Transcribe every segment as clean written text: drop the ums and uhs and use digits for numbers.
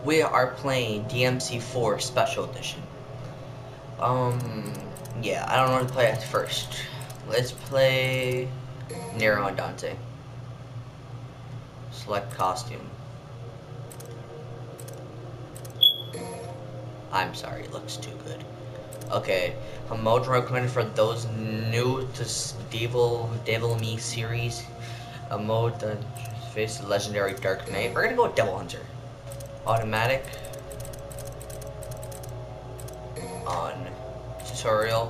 we are playing DMC4 Special Edition. Yeah, I don't know what to play at first. Let's play Nero and Dante. Select costume. I'm sorry, it looks too good. Okay, a mode recommended for those new to Devil Me series. A mode that faces the legendary Dark Knight. We're gonna go with Devil Hunter. Automatic. On. Tutorial.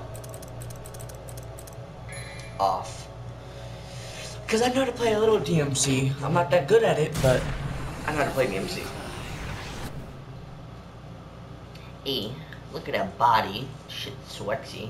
Off. Because I know how to play a little DMC. I'm not that good at it, but I know how to play DMC. Hey, look at that body. Shit's sexy.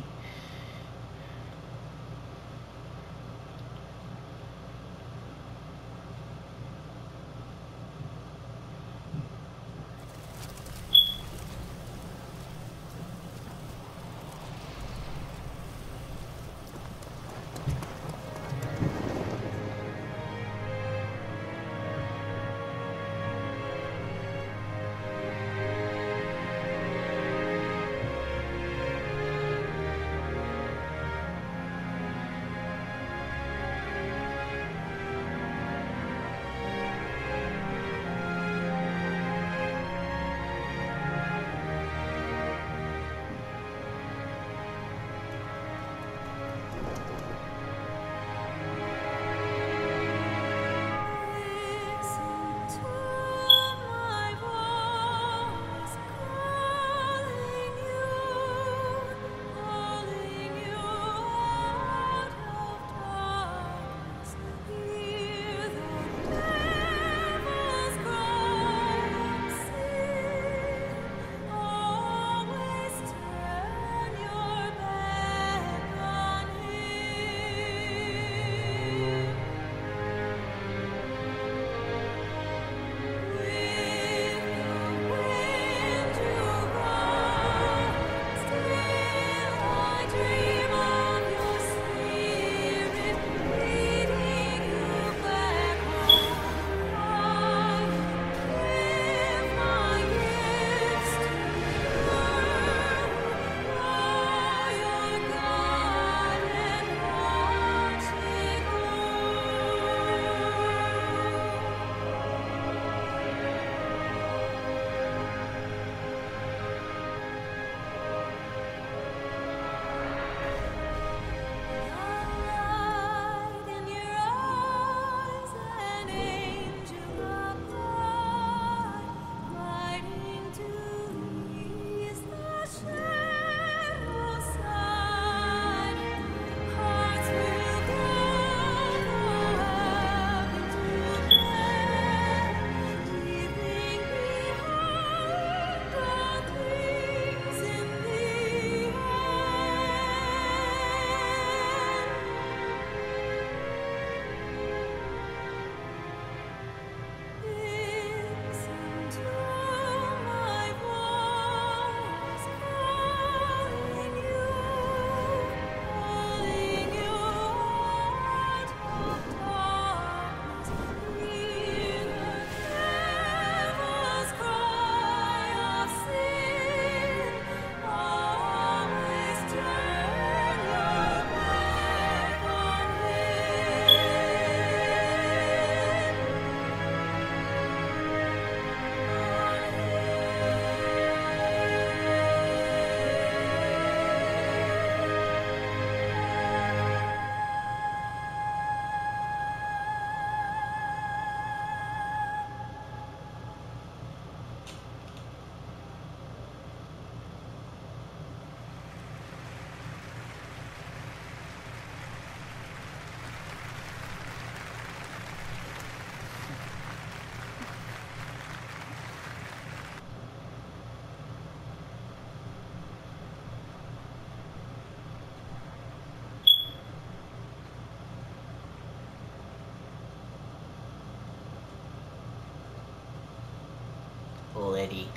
Liddy.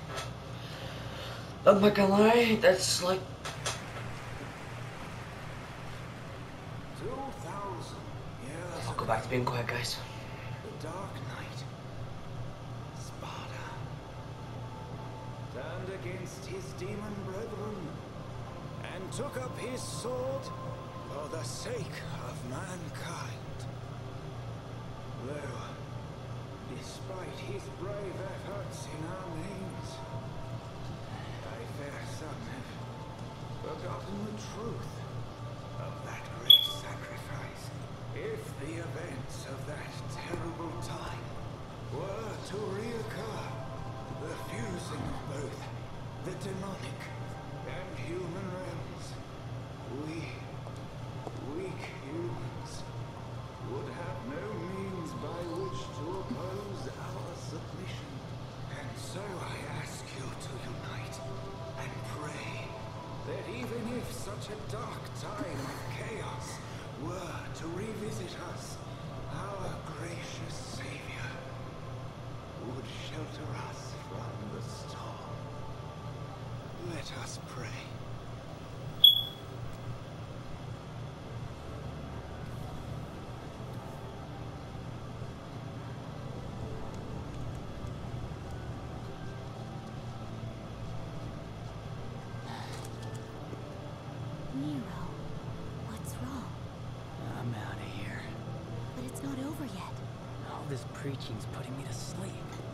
I'm not gonna lie, that's like 2,000 years I'll go back to being quiet, guys. The Dark Knight. Sparta. turned against his demon brethren and took up his sword for the sake of mankind. Though, despite his brave efforts in our names, I fear some have forgotten the truth of that great sacrifice. If the events of that terrible time were to reoccur, the fusing of both the demonic and human realms, we, weak humans, would have no means by which to oppose our submission. And so I ask you to unite and pray that even if such a dark time of chaos were to revisit us, our gracious Savior would shelter us from the storm. Let us pray. Nero, what's wrong? I'm out of here. But it's not over yet. All this preaching's putting me to sleep.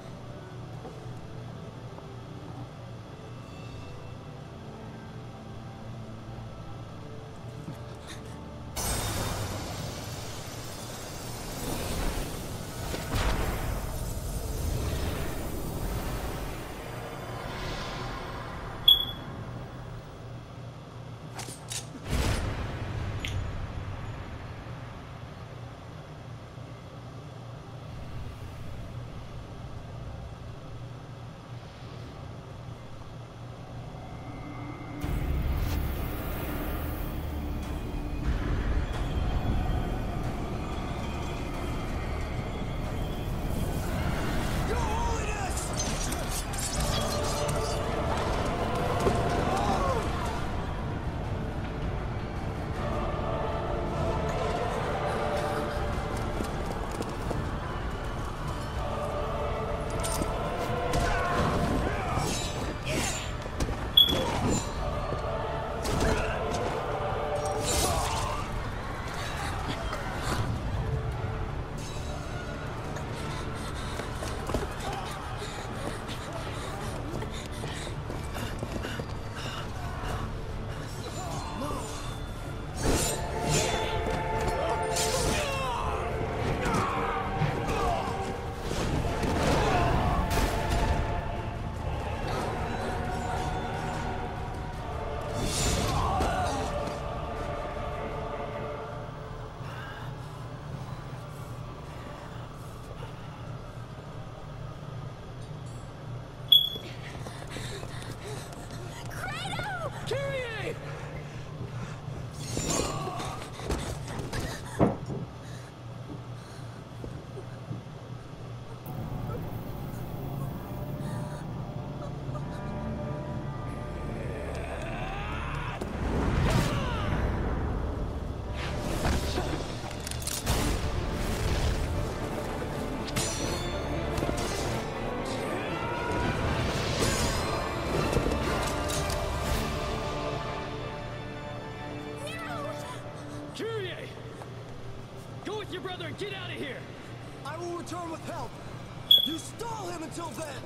Your brother and get out of here! I will return with help! You stall him until then!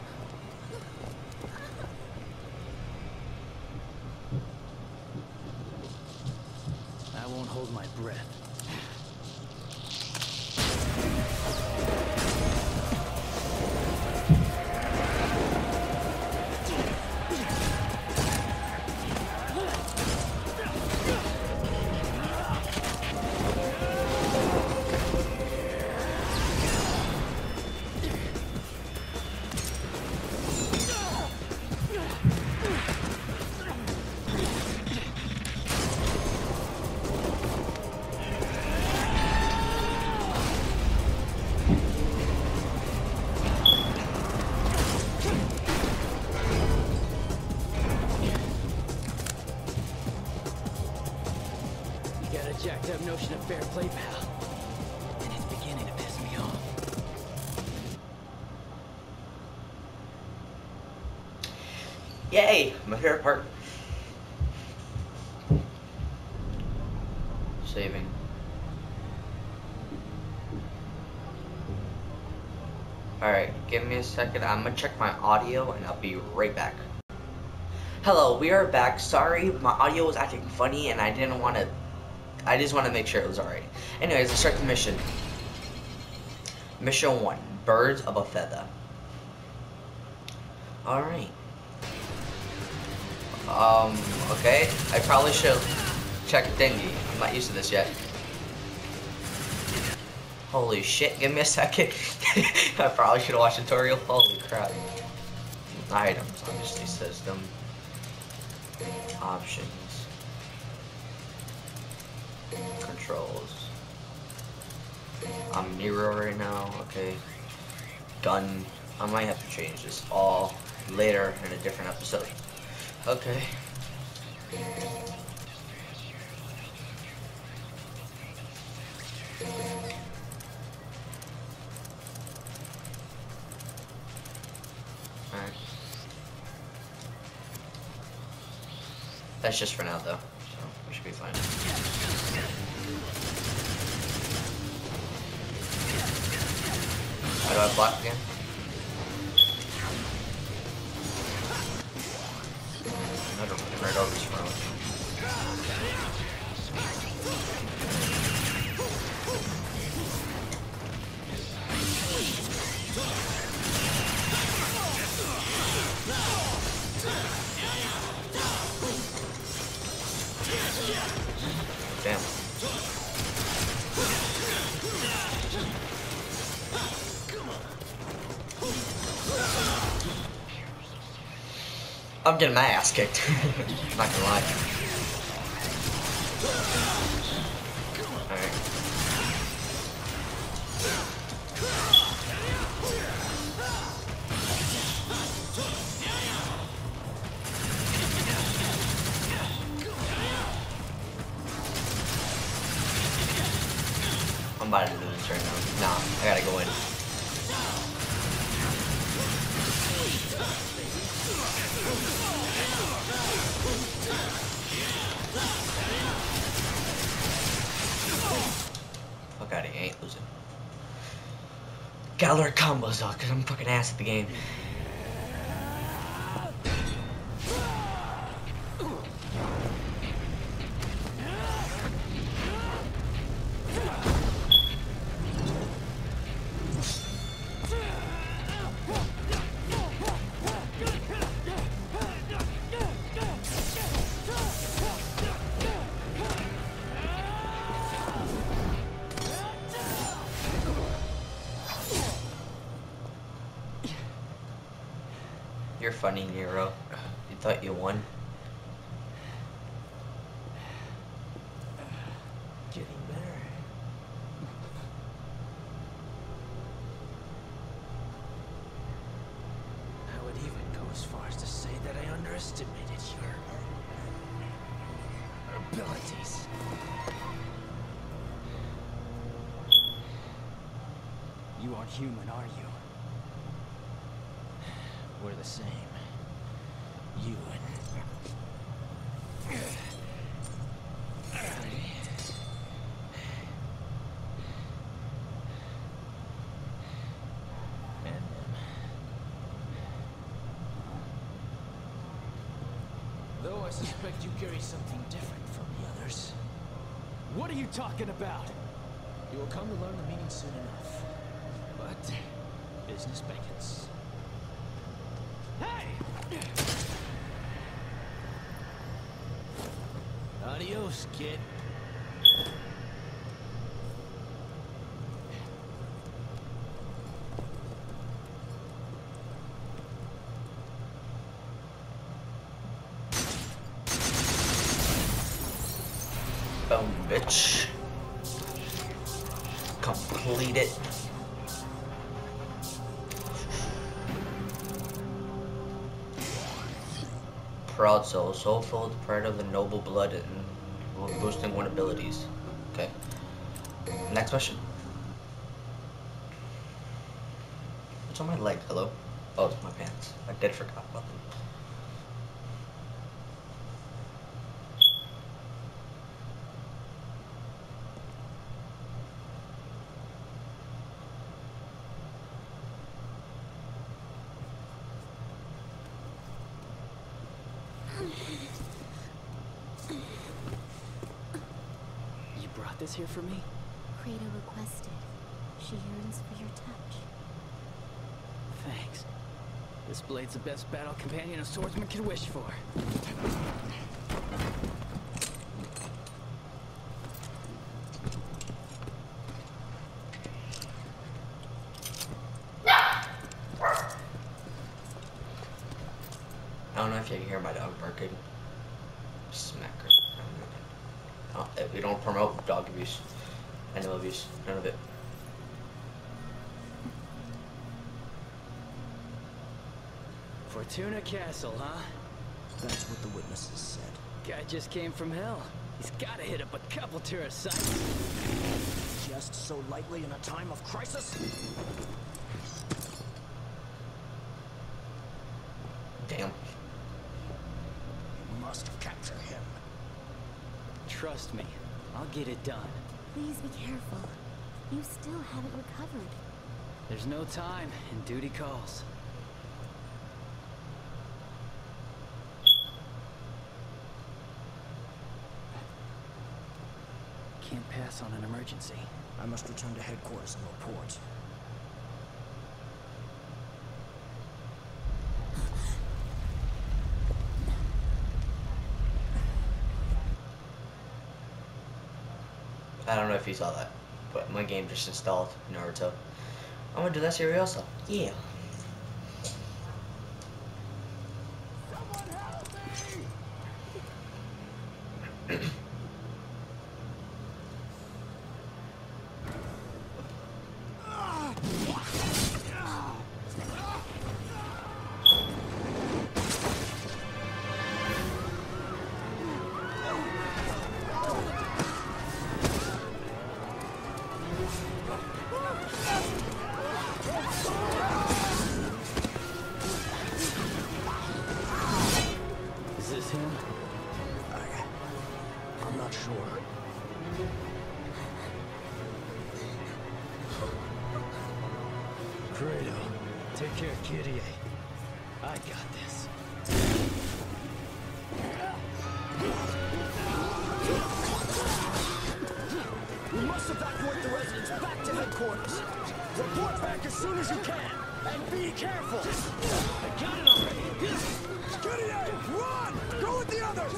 I won't hold my breath. Jacked up notion of fair play, pal. And it's beginning to piss me off. Yay! My favorite part. Saving. Alright, give me a second. I'm gonna check my audio and I'll be right back. Hello, we are back. Sorry, my audio was acting funny and I didn't want to. I just want to make sure it was alright. Anyways, let's start the mission. Mission 1, Birds of a Feather. Alright. Okay. I probably should check Dingy. I'm not used to this yet. Holy shit, give me a second. I probably should have watched the tutorial. Holy crap. Items, obviously, system. Options. Controls. I'm Nero right now, okay. Gun. I might have to change this all later in a different episode. Okay. Alright. That's just for now though, so we should be fine. How do I block again? Another one right over his front. Damn. I'm getting my ass kicked. Not gonna lie. Alright. I'm about to lose right now. Nah, I gotta go in. Fuck out of here, I ain't losing. Gotta learn combos though, cause I'm fucking ass at the game. You're funny, Nero. You thought you won? Getting better. I would even go as far as to say that I underestimated your abilities. You aren't human, are you? We're the same. You and them. Though I suspect you carry something different from the others. What are you talking about? You will come to learn the meaning soon enough. But business beckons. Hey! Adios, kid. Boom, bitch. Complete it. Proud soul, soulful, pride of the noble blood, and boosting one abilities. Okay. Next question. What's on my leg? Hello? Oh, it's my pants. I did forget about them. brought this here for me? Kratos requested. She yearns for your touch. Thanks. This blade's the best battle companion a swordsman could wish for. I don't know if you can hear my dog barking. Smack her. Oh, we don't promote dog abuse. Animal abuse. None of it. Fortuna Castle, huh? That's what the witnesses said. Guy just came from hell. He's gotta hit up a couple tourist sites. Just so lightly in a time of crisis? Damn. We must capture him. Trust me, I'll get it done. Please be careful. You still haven't recovered. There's no time, and duty calls. Can't pass on an emergency. I must return to headquarters and report. I don't know if you saw that, but my game just installed Naruto. I'm gonna do that series also. Yeah. Is this him? I'm not sure. Kratos, take care of Kyrie. I got this. We must evacuate the residents back to headquarters. Report back as soon as you can. And be careful. I got it already. Gideon, run! Go with the others!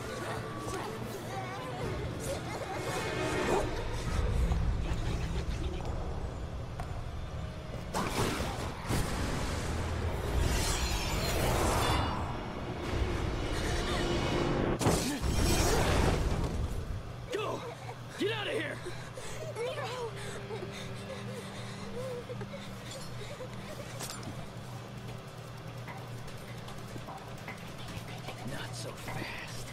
Go! Get out of here! Not so fast.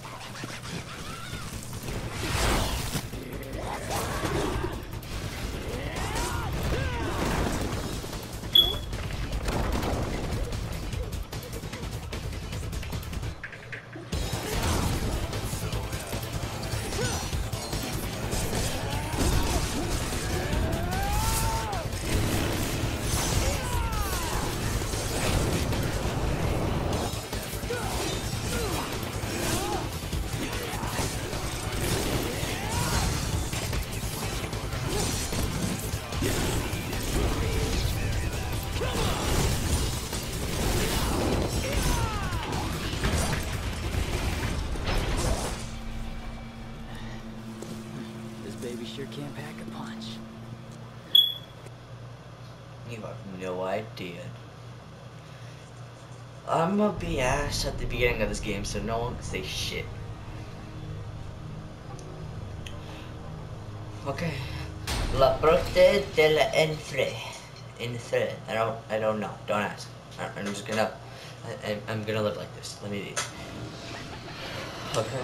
This baby sure can't pack a punch. You have no idea. I'm gonna be ass at the beginning of this game, so no one can say shit. Okay. La Prote de la Enfre. Enfre. I don't know. Don't ask. I'm just gonna. I'm gonna live like this. Let me read. Okay.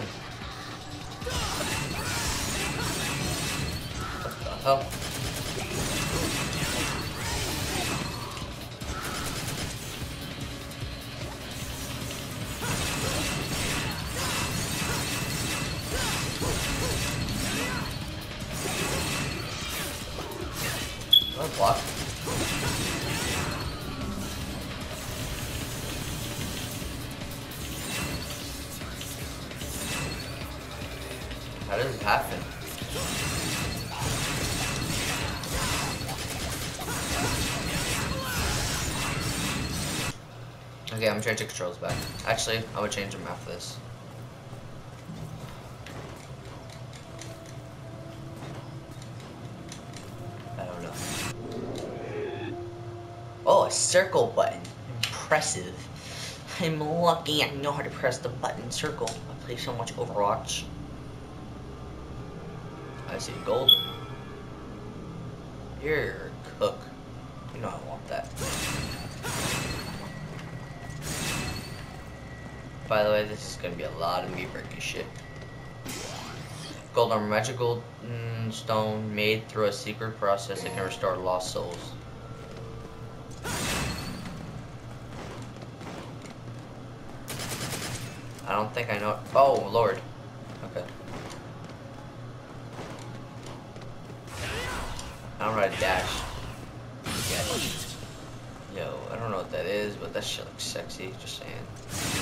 What the hell? Block. How does it happen? Okay, I'm changing controls back. Actually, I would change them after this. I don't know. Oh, a circle button. Impressive. I'm lucky I know how to press the button circle. I play so much Overwatch. I see gold. Here, cook. You know I want that. By the way, this is gonna be a lot of me breaking shit. Gold armor, magical stone made through a secret process that can restore lost souls. I don't think I know. Oh, Lord. Okay. I don't know how to dash. Yeah. Yo, I don't know what that is, but that shit looks sexy. Just saying.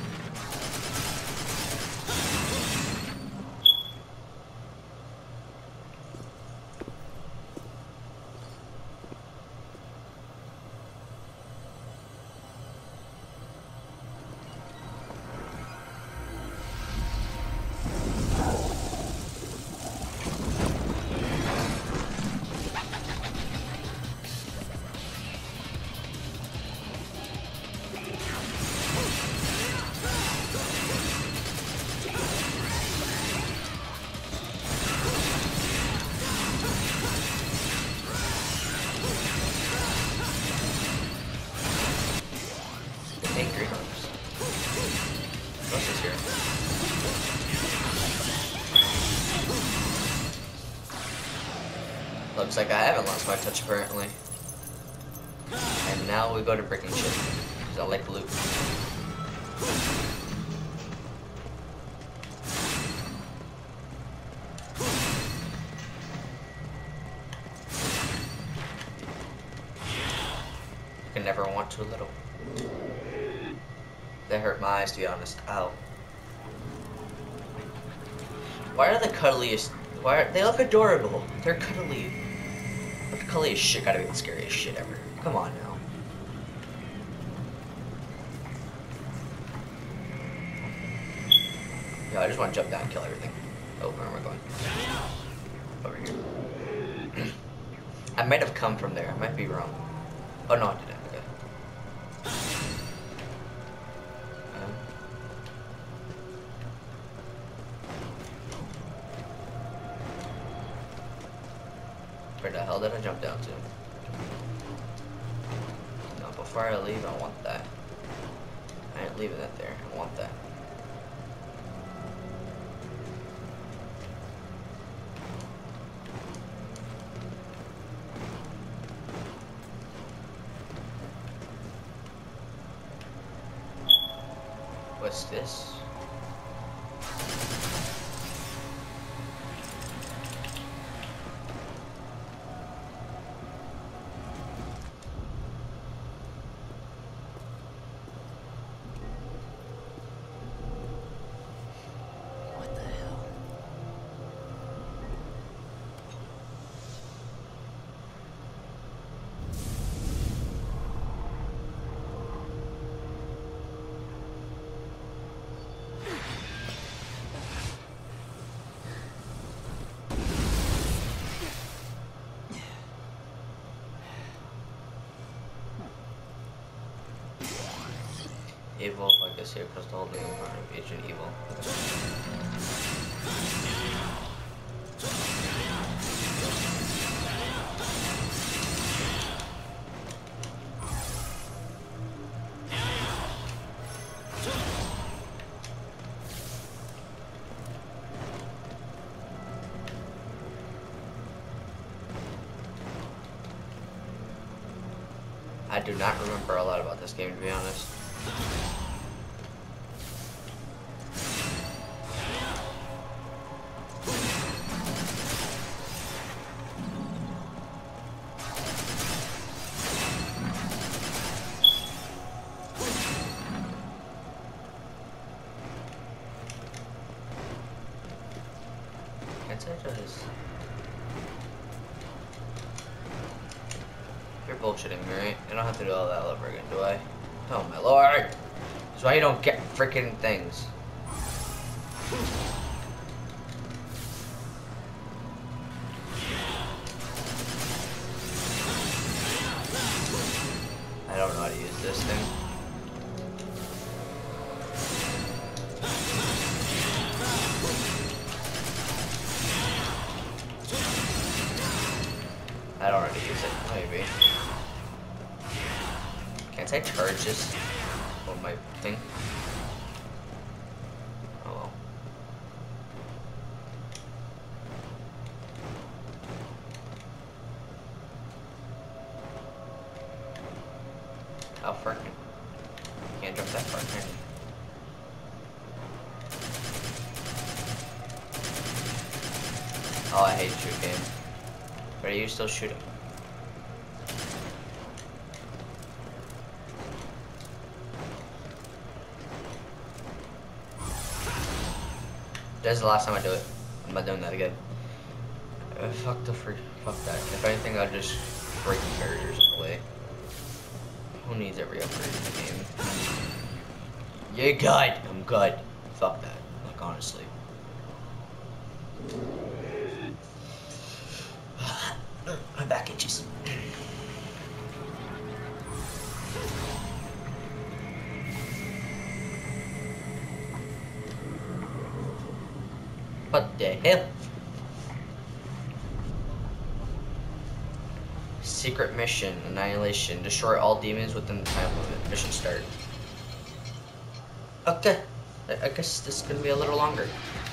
Angry Herbs. What's this here? Looks like I haven't lost my touch apparently. And now we go to breaking shit. Because I like loot. You can never want too little. That hurt my eyes, to be honest. Ow. Why are the cuddliest? Why are they look adorable? They're cuddly. But the cuddliest shit gotta be the scariest shit ever. Come on now. Yo, I just want to jump down and kill everything. Oh, where am I going? Over here. I might have come from there. I might be wrong. Oh no, I didn't. Okay. Where the hell did I jump down to? No, before I leave, I want that. I ain't leaving that there. I want that. What's this? What the hell? Evil, I guess here, across the whole thing of ancient evil. I do not remember a lot about this game, to be honest. Can't say this. You're bullshitting me, right? I don't have to do all that all over again, do I? Oh my lord! That's why you don't get freaking things. I don't know how to use this thing. I don't know how to use it, maybe. Can't I charge this on my thing? Oh well. How far can... Can't jump that far, can you? Oh, I hate shoot game. But are you still shooting? That's the last time I do it. I'm not doing that again. Fuck that. If anything, I'll just break the barriers in the way. Who needs every upgrade in the game? You're good. I'm good. Fuck that. Like, honestly. My back itches. What the hell? Secret mission, annihilation. Destroy all demons within the time limit. Mission start. Okay. I guess this is gonna be a little longer.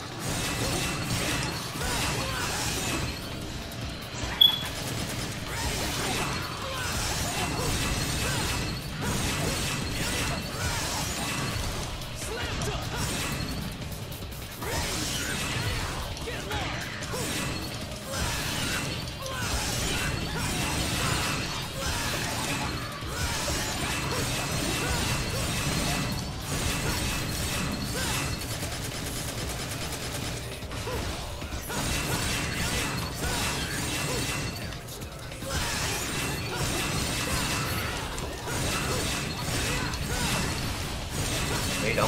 No, you don't.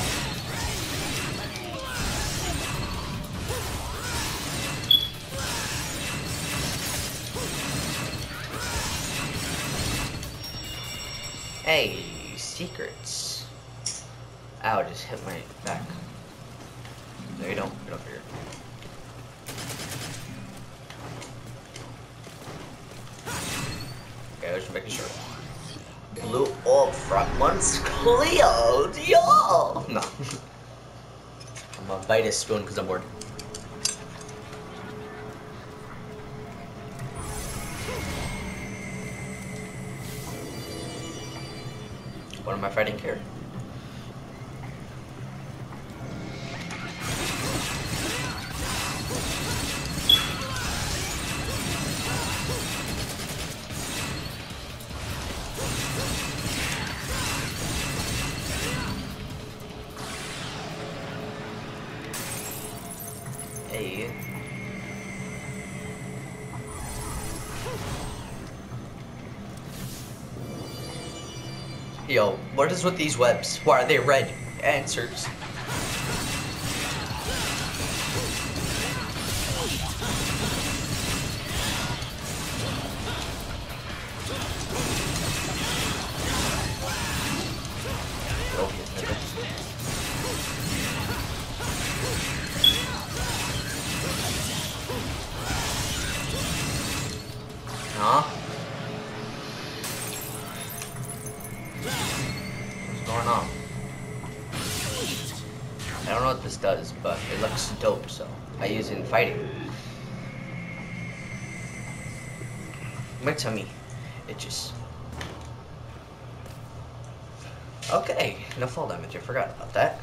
Hey, secrets. Ow, just hit my back. No, you don't. Get over here. Okay, I was just making sure. Blue up front one's cleared, yo! No. I'm gonna bite his spoon because I'm bored. What am I fighting here? Hey. Yo, what is with these webs? Why are they red? Answers. Huh? What's going on? I don't know what this does, but it looks dope, so I use it in fighting. My tummy itches. Okay, no fall damage. I forgot about that.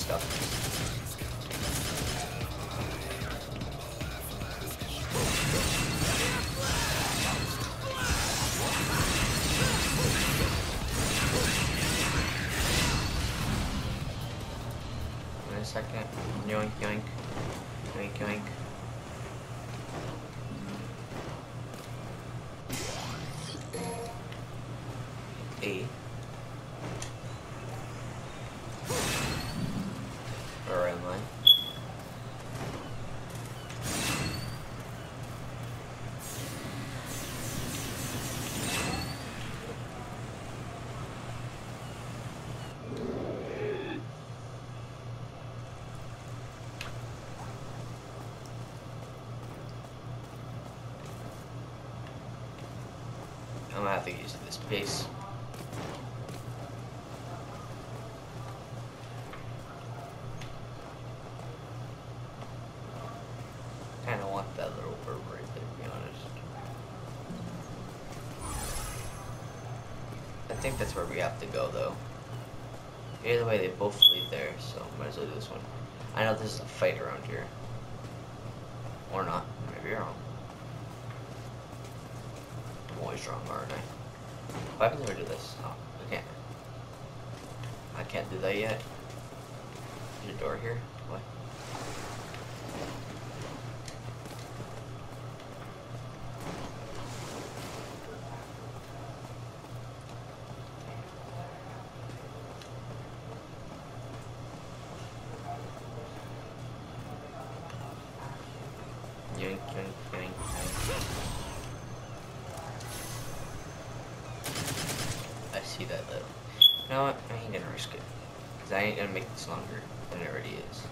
stuff. Wait a second. Yoink, yoink. Yoink, yoink. A. Where am I? I'm gonna have to get used to this pace. Kinda want that little bird right there, to be honest. I think that's where we have to go, though. Either way, they both lead there, so might as well do this one. I know this is a fight around here. Or not. Maybe you're wrong. I'm always wrong, aren't I? Why haven't I do this? Oh, I can't. I can't do that yet. There's a door here? What? Yoink, yoink, yoink, yoink. I see that though. You know what? I ain't gonna risk it. Cause I ain't gonna make this longer than it already is.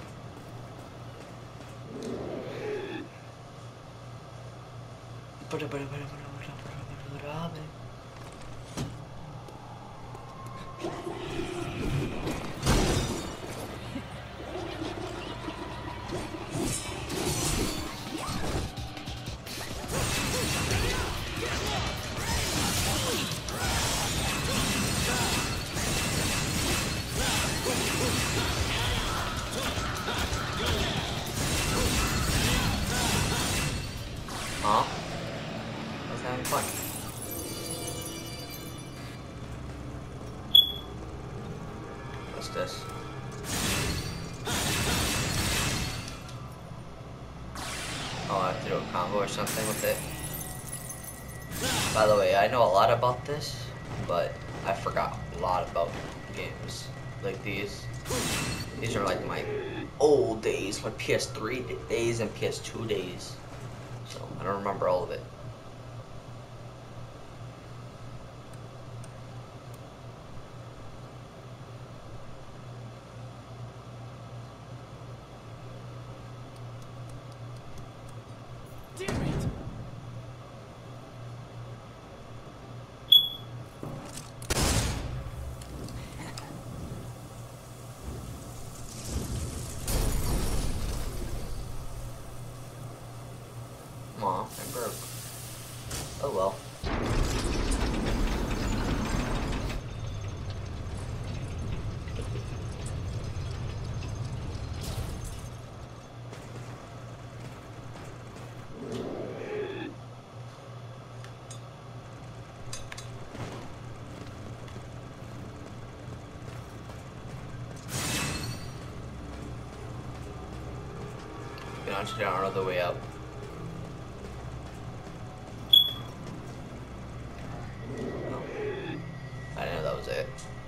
Huh? That's having fun. What's this? Oh, I have to do a combo or something with it. By the way, I know a lot about this, but I forgot a lot about games like these. These are like my old days, my PS3 days and PS2 days. So I don't remember all of it. Damn it! Aw, I broke. Oh well. Launch down another way up. I didn't know that was it.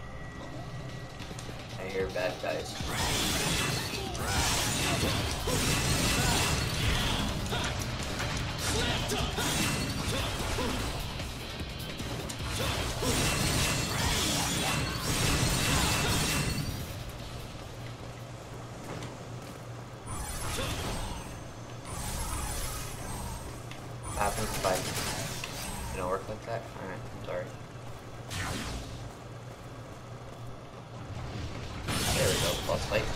I hear bad guys. What happens if I don't work like that? Alright, sorry. There we go, boss fight.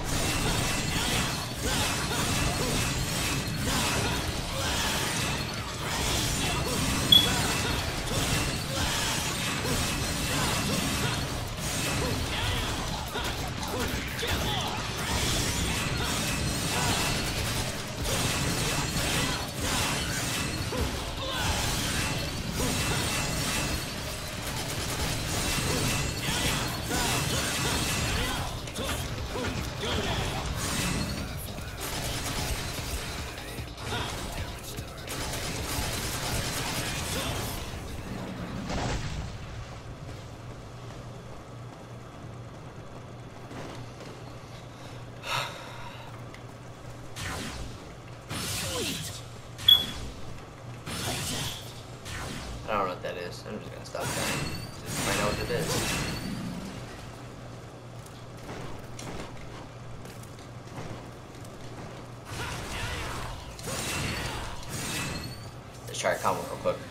I'm just gonna stop trying. Just find out what it is. Let's try a combo real quick.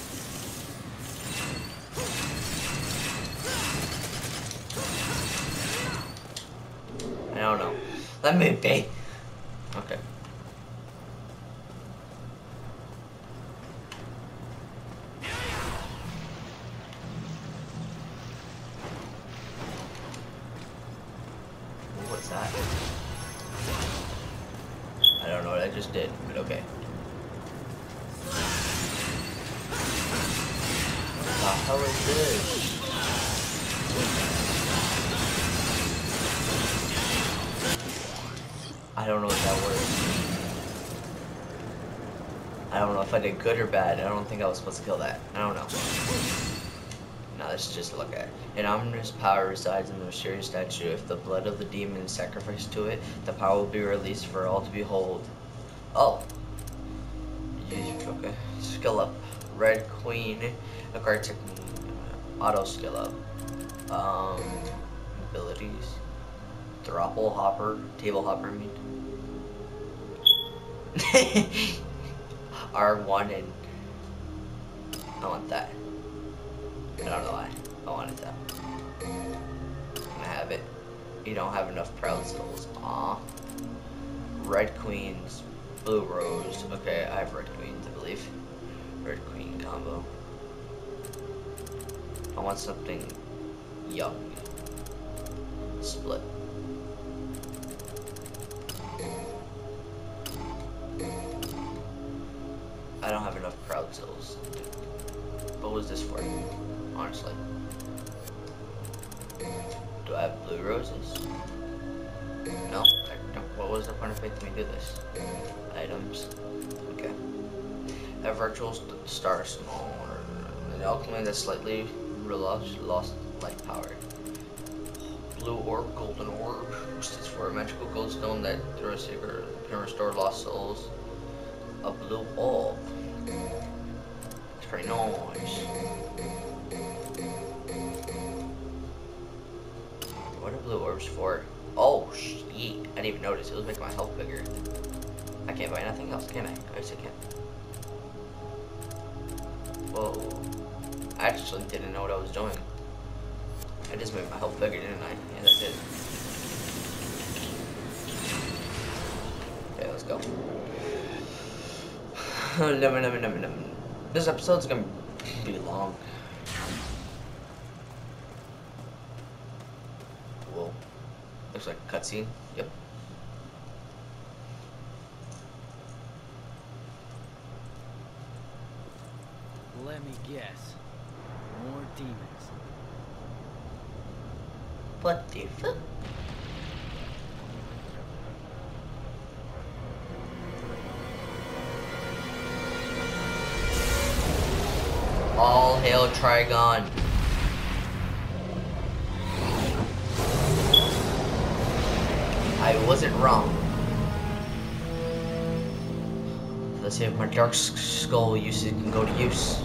I don't know. Let me be. Okay. What's that? I don't know what I just did, but okay. What the hell is this? I don't know what that was. I don't know if I did good or bad. I don't think I was supposed to kill that. I don't know. Now let's just look at it. An ominous power resides in the mysterious statue. If the blood of the demon is sacrificed to it, the power will be released for all to behold. Oh. Okay. Skill up. Red Queen. Acquire technique. Auto skill up. Abilities. Throttle hopper. Table hopper, I mean. R1 and I want that. I don't know why. I wanted that. I have it. You don't have enough proud souls. Aw. Red Queens. Blue Rose. Okay, I have Red Queens, I believe. Red Queen combo. I want something young. Split. I don't have enough proud souls. What was this for? Honestly. Do I have blue roses? No, I don't. What was the point of making me do this? Items. Okay. A virtual star small. An alchemy that's slightly lost life power. Blue orb, golden orb. Stands for a magical gold stone that through a secret can restore lost souls. A blue orb. It's pretty nice. What are blue orbs for? Oh shit! I didn't even notice. It was making my health bigger. I can't buy nothing else, can I? I guess I can. Whoa! I actually didn't know what I was doing. I just made my health bigger, didn't I? Yes, I did. Okay, let's go. This episode's gonna be long. Whoa. Looks like a cutscene. Yep. Let me guess. More demons. What the fuck? All hail Trigon. I wasn't wrong. Let's see if my dark skull usage can go to use.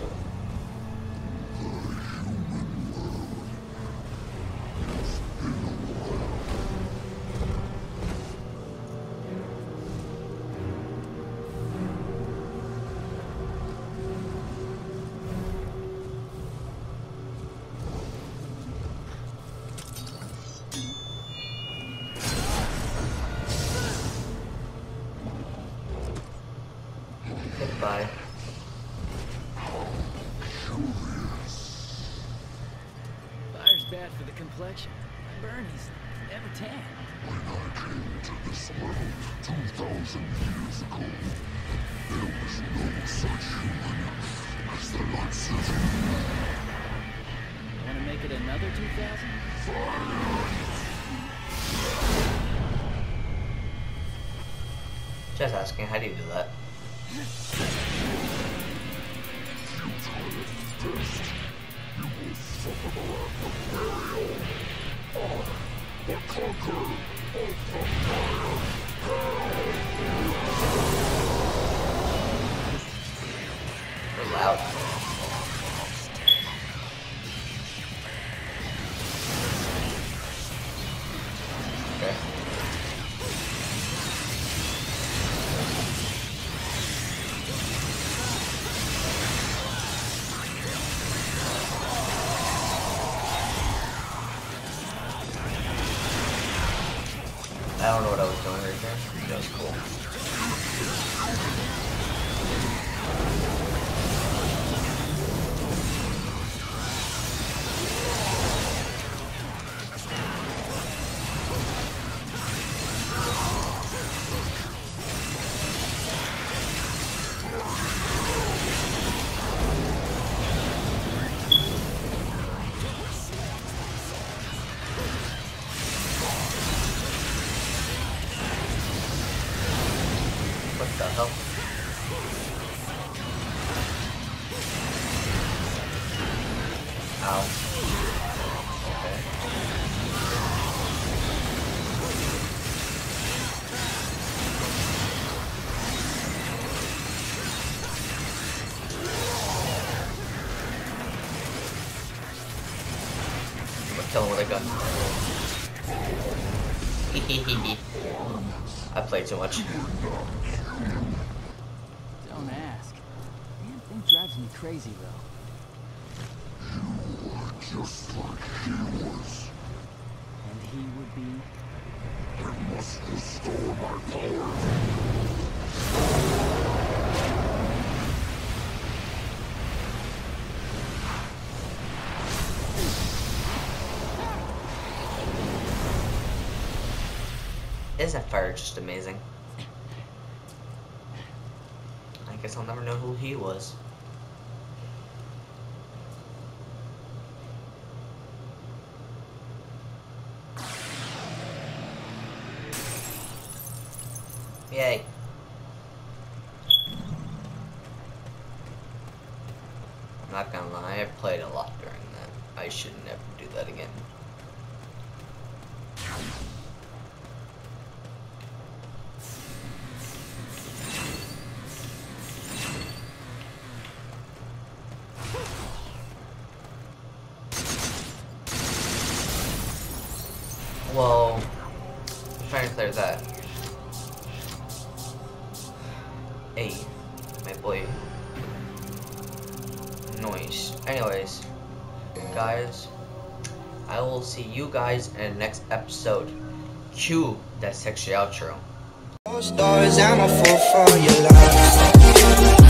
Goodbye. Fire's bad for the complexion. My Bernie's never tan. When I came to this world 2,000 years ago, there was no such human as the Luxes. Want to make it another 2,000? Just asking, how do you do that? We're loud. was cool. What the hell? Ow. Okay. I'm gonna kill him with a gun. I play too much. Don't ask. Damn thing drives me crazy, though. Just like he was. And he would be... I must restore my power. Isn't that fire just amazing? I guess I'll never know who he was. Yay. I'm not gonna lie, I played a lot during that. I should never do that again. Whoa. I'm trying to clear that. Hey, my boy. Noise. Anyways, guys, I will see you guys in the next episode. Cue that sexy outro. Stars, I'm a fool for your love.